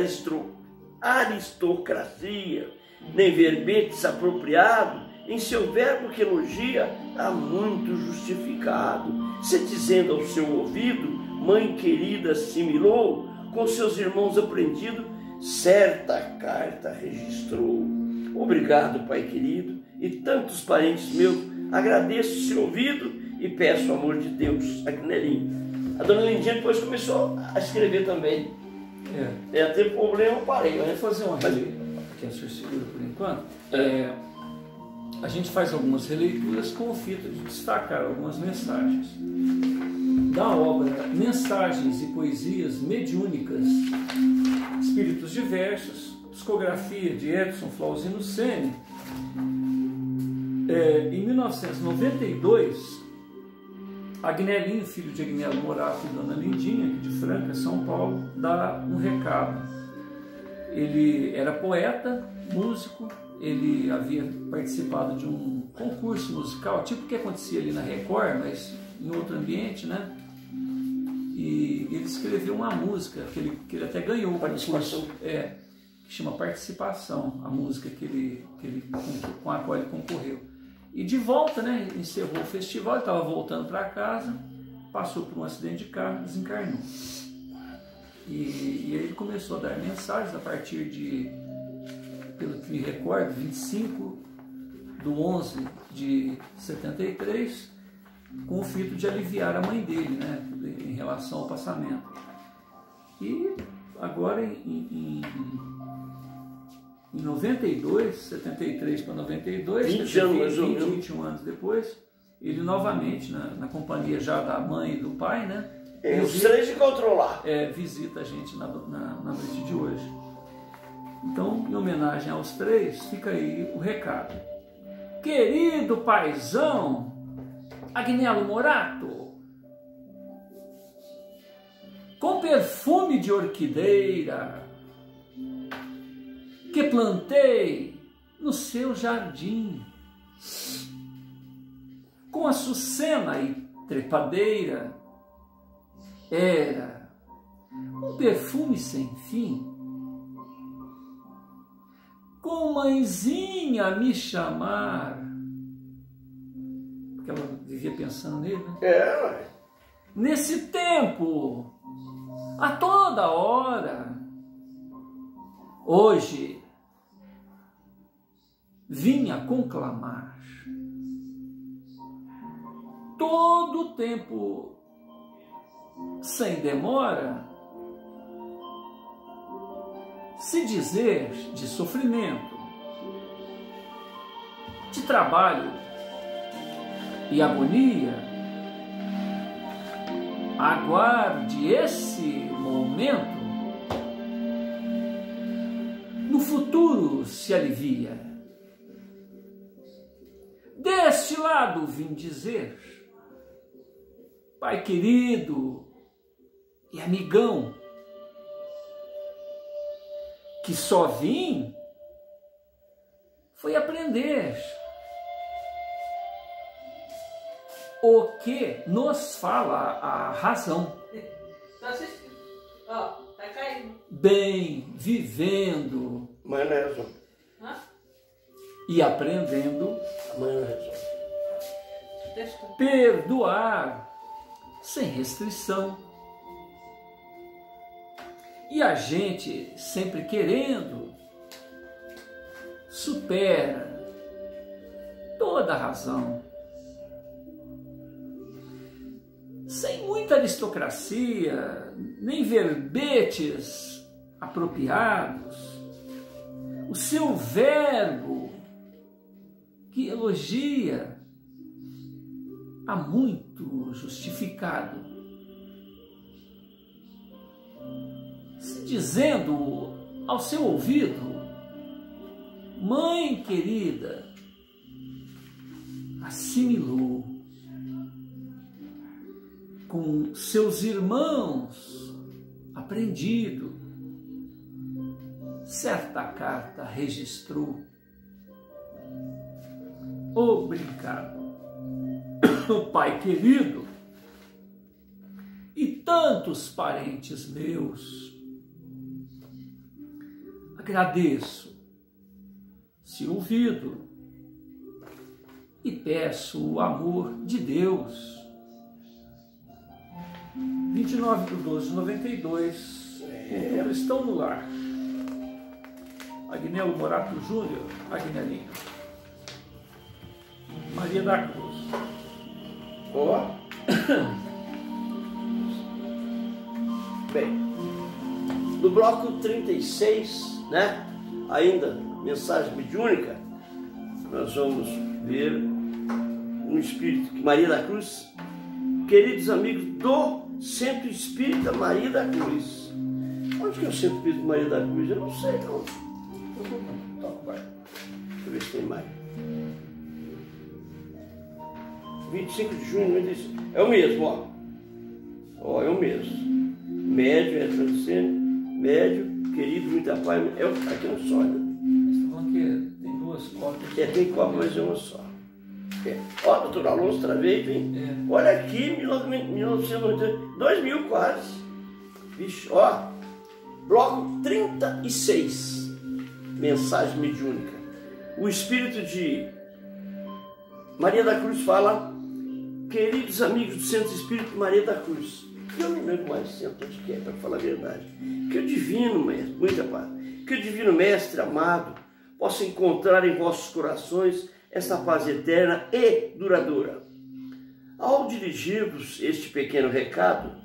aristocracia, nem verbetes apropriado, em seu verbo que elogia, há muito justificado. Se dizendo ao seu ouvido, mãe querida assimilou, com seus irmãos aprendido, certa carta registrou. Obrigado, pai querido, e tantos parentes meus, agradeço seu ouvido e peço o amor de Deus. Agnelinho. A Dona Lindinha depois começou a escrever também. É, é teve problema, eu parei. Eu vou fazer uma releitura, que a senhora segura por enquanto. É, a gente faz algumas releituras com o fito de destacar algumas mensagens. Da obra Mensagens e Poesias Mediúnicas, Espíritos Diversos, psicografia de Edson Flauzino Sene, é, em mil novecentos e noventa e dois, Agnelinho, filho de Agnello Morato e Dona Lindinha, aqui de Franca, São Paulo, dá um recado. Ele era poeta, músico, ele havia participado de um concurso musical, tipo o que acontecia ali na Record, mas em outro ambiente, né? E ele escreveu uma música que ele, que ele até ganhou, participação. É, que chama Participação, a música que ele, que ele, com a qual ele concorreu. E de volta, né, encerrou o festival, ele estava voltando para casa, passou por um acidente de carro e desencarnou. E, e ele começou a dar mensagens a partir de, pelo que me recordo, vinte e cinco de onze de setenta e três, com o fito de aliviar a mãe dele, né, em relação ao passamento. E agora em, em, em noventa e dois, setenta e três para noventa e dois, vinte anos, vinte, vinte e um anos depois, ele novamente, na, na companhia já da mãe e do pai, né, é, os três de controlar. É, visita a gente na, na, na noite de hoje. Então, em homenagem aos três, fica aí o recado. Querido paizão Agnello Morato, com perfume de orquideira que plantei no seu jardim, com açucena e trepadeira, era um perfume sem fim, com mãezinha a me chamar, porque ela vivia pensando nele, né? É, ué. Nesse tempo, a toda hora, hoje, vinha conclamar, todo o tempo, sem demora, se dizer de sofrimento, de trabalho e agonia, aguarde esse momento, no futuro se alivia. Deste lado vim dizer, pai querido e amigão, que só vim foi aprender o que nos fala a razão. Tô assistindo. Ó, tá caindo. Bem vivendo. Amanhã não resolve. Hã? E aprendendo. Amanhã não resolve. Texto. Perdoar sem restrição. E a gente sempre querendo, supera toda a razão. Sem muita aristocracia, nem verbetes apropriados, o seu verbo que elogia há muito justificado. Se dizendo ao seu ouvido, mãe querida, assimilou com seus irmãos aprendido, certa carta registrou. Obrigado, pai querido, e tantos parentes meus. Agradeço, se ouvido, e peço o amor de Deus. vinte e nove de doze de noventa e dois, Cultura Estão no Lar. Agnello Morato Júnior, Agnelinho. Maria da Cruz. Ó. Bem, no bloco trinta e seis, né? Ainda, mensagem mediúnica, nós vamos ver um espírito que Maria da Cruz, queridos amigos do Centro Espírita Maria da Cruz. Onde que é o Centro Espírita Maria da Cruz? Eu não sei, não. Toca, vai. Deixa eu ver se tem mais. vinte e cinco de junho de noventa e cinco. É o mesmo, ó. Ó, é o mesmo. Médio, é transcendente, médio, querido, muita paz. É, aqui é um só, né? Você está falando que tem duas cópias? É, tem cópia, mas é uma só. É. Ó, doutor Alonso, travei, hein? É. Olha aqui, mil novecentos e noventa, dois mil quase. Vixe, ó. Bloco trinta e seis. Mensagem mediúnica. O espírito de Maria da Cruz fala: queridos amigos do Centro Espírita Maria da Cruz, eu não lembro mais sempre onde que é, para falar a verdade, que o Divino Mestre, muita paz, que o Divino Mestre amado possa encontrar em vossos corações essa paz eterna e duradoura. Ao dirigir-vos este pequeno recado,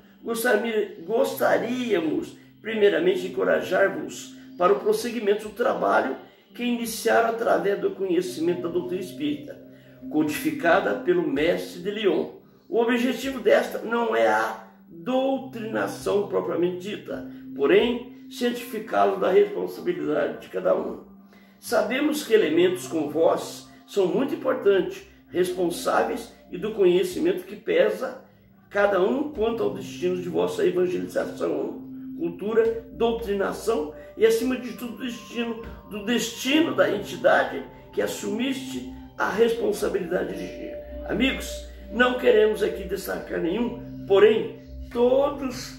gostaríamos primeiramente de encorajar-vos para o prosseguimento do trabalho que iniciaram através do conhecimento da doutrina espírita, codificada pelo Mestre de Lyon. O objetivo desta não é a doutrinação propriamente dita, porém, cientificá-lo da responsabilidade de cada um. Sabemos que elementos como vós são muito importantes, responsáveis e do conhecimento que pesa cada um quanto ao destino de vossa evangelização, cultura, doutrinação e, acima de tudo, do destino, do destino da entidade que assumiste a responsabilidade de dirigir. Amigos, não queremos aqui destacar nenhum, porém, todos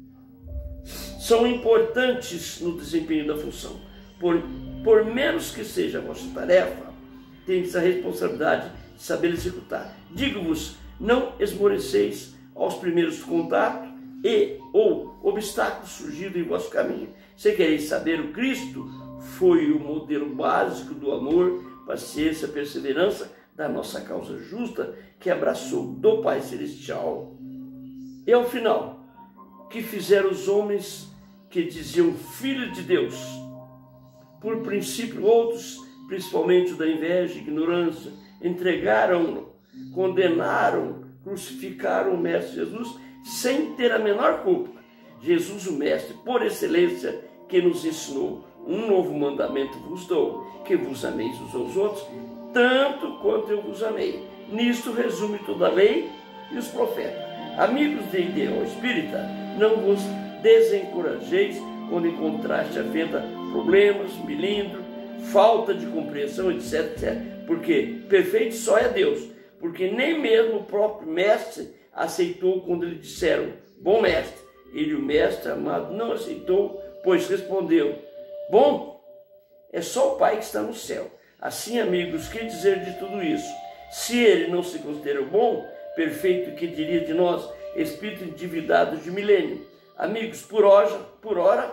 são importantes no desempenho da função. Por, por menos que seja a vossa tarefa, tendes a responsabilidade de saber executar. Digo-vos, não esmoreceis aos primeiros contatos e ou obstáculos surgidos em vosso caminho. Se quereis saber, o Cristo foi o modelo básico do amor, paciência, perseverança da nossa causa justa, que abraçou do Pai Celestial. E ao final, que fizeram os homens que diziam Filho de Deus, por princípio outros, principalmente da inveja e ignorância, entregaram-no, condenaram, crucificaram o Mestre Jesus sem ter a menor culpa. Jesus, o Mestre, por excelência, que nos ensinou: um novo mandamento vos dou, que vos ameis uns aos outros, tanto quanto eu vos amei. Nisto resume toda a lei e os profetas. Amigos de ideal espírita, não vos desencorajeis quando encontraste afeta problemas, melindro, falta de compreensão, etc, etcétera. Porque perfeito só é Deus, porque nem mesmo o próprio Mestre aceitou quando lhe disseram: bom Mestre. Ele, o Mestre amado, não aceitou, pois respondeu: bom, é só o Pai que está no céu. Assim, amigos, que dizer de tudo isso? Se ele não se considera bom, perfeito, que diria de nós, espírito endividado de milênio? Amigos, por hora, por hora,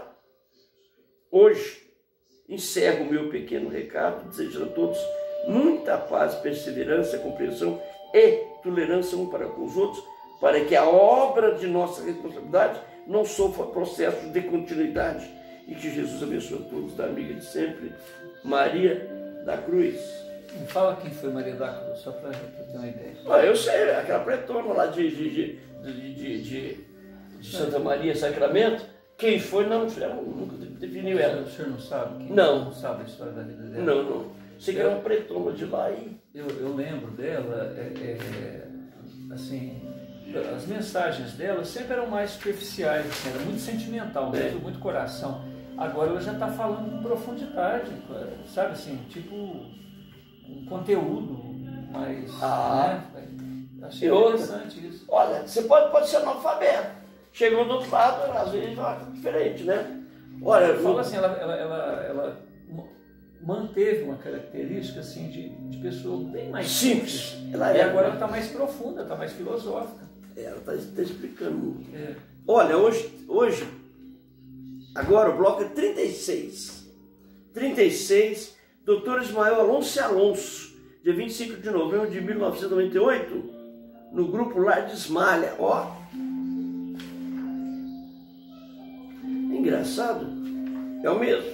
hoje, encerro o meu pequeno recado, desejando a todos muita paz, perseverança, compreensão e tolerância um para com os outros, para que a obra de nossa responsabilidade não sofra processo de continuidade. E que Jesus abençoe a todos, da amiga de sempre, Maria da Cruz. Me fala quem foi Maria da Cruz, só para ter uma ideia. Ah, eu sei, aquela pretona lá de, de, de, de, de, de, de Santa Maria Sacramento. Quem foi, não, ela nunca definiu ela. O senhor não sabe? Quem não. Não sabe a história da vida dela? Não, não. Sei que era uma pretona de lá e... Eu, eu lembro dela, é, é, assim, as mensagens dela sempre eram mais superficiais, assim, era muito sentimental, é. muito, muito coração. Agora ela já está falando com profundidade, sabe assim, tipo um conteúdo mais... Ah, né? Achei outra, interessante isso. Olha, você pode, pode ser analfabeto. Chegou do outro lado, às vezes vai diferente, né? Olha, eu falo assim, ela, ela, ela, ela manteve uma característica assim de, de pessoa bem mais simples. simples. Ela e é, agora ela está mais profunda, está mais filosófica. Ela está tá explicando muito. É. Olha, hoje, hoje, agora o bloco é trinta e seis. trinta e seis, doutor Ismael Alonso Alonso, dia vinte e cinco de novembro de mil novecentos e noventa e oito, no grupo Lar de Esmalha. Ó, é engraçado, é o mesmo.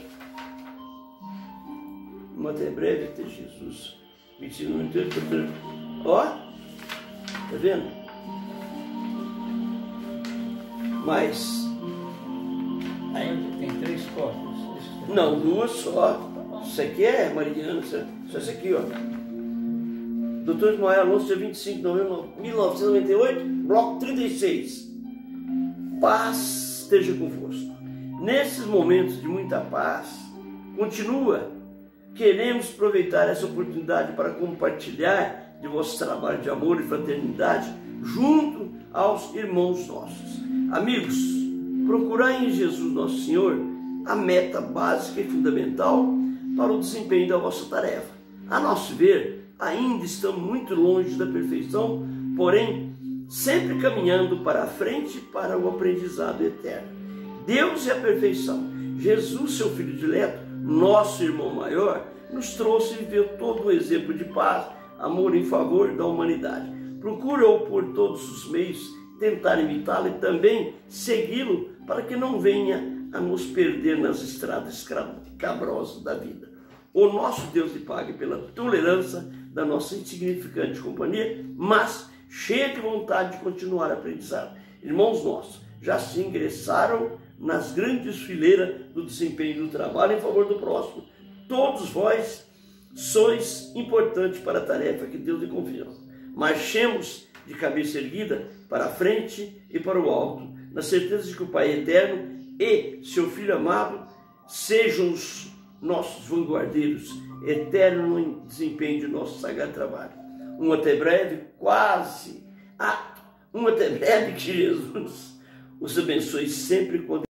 Até breve, até Jesus. vinte e cinco de novembro. Ó, tá vendo? Mas Aí tem três cópias. não, duas só. Isso aqui é Mariana, só isso aqui, ó. doutor Ismael Alonso, dia vinte e cinco de novembro de mil novecentos e noventa e oito, bloco trinta e seis. Paz esteja convosco. Nesses momentos de muita paz, continua. Queremos aproveitar essa oportunidade para compartilhar de vosso trabalho de amor e fraternidade junto aos irmãos nossos. Amigos, procurai em Jesus Nosso Senhor a meta básica e fundamental para o desempenho da vossa tarefa. A nosso ver, ainda estamos muito longe da perfeição porém sempre caminhando para a frente para o aprendizado eterno. Deus é a perfeição. Jesus, seu Filho dileto, nosso irmão maior, nos trouxe e viu todo o exemplo de paz, amor em favor da humanidade. Procura-o por todos os meios, tentar imitá-lo e também segui-lo para que não venha a nos perder nas estradas cabrosas da vida. O nosso Deus lhe pague pela tolerância da nossa insignificante companhia, mas cheia de vontade de continuar a aprendizado. Irmãos nossos, já se ingressaram nas grandes fileiras do desempenho do trabalho em favor do próximo. Todos vós sois importantes para a tarefa que Deus lhe confiou. Marchemos de cabeça erguida para a frente e para o alto, na certeza de que o Pai eterno e seu Filho amado sejam os nossos vanguardeiros eternos no desempenho de nosso sagrado trabalho. Um até breve, quase, ah, um até breve, que Jesus os abençoe sempre quando